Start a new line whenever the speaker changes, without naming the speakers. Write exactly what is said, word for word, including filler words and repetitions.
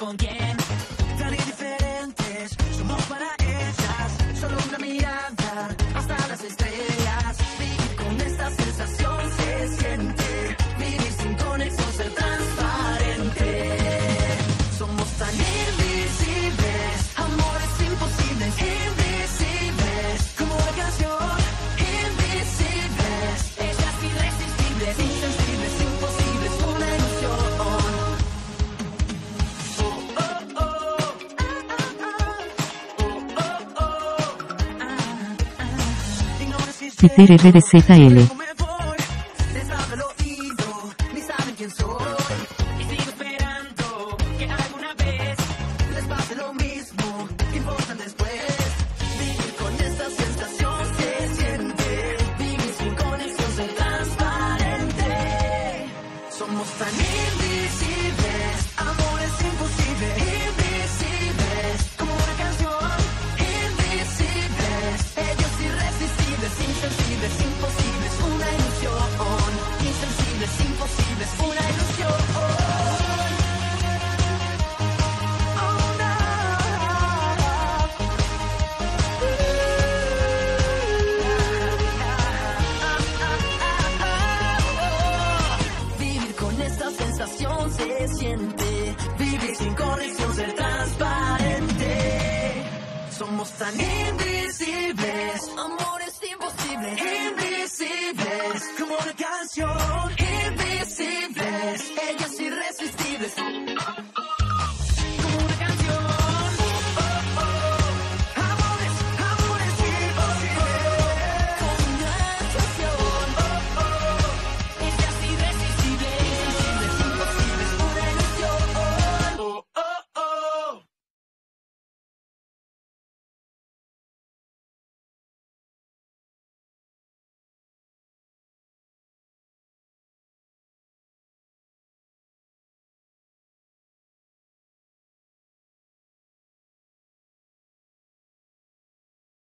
con quién. Tan indiferentes somos para ellas. Solo una mirada hasta las estrellas. Vivir con esta sensación se siente. Vivir sin conexión, ser transparente. Somos tan invisibles, amores imposibles, invisibles, como una canción. Invisibles, ellas irresistibles, insensibles, imposibles, una ilusión.
Peter R D Z L.
Somos tan invisibles, amores imposibles, invisibles, como una canción. Invisibles, ellos irresistibles, insensibles, imposibles, una ilusión. Insensibles, imposibles, una ilusión. Oh, no. Vivir con esta sensación se siente. Vivir sin conexión, ser transparente. Somos tan invisibles, amores imposibles, invisibles, como una canción. Invisibles.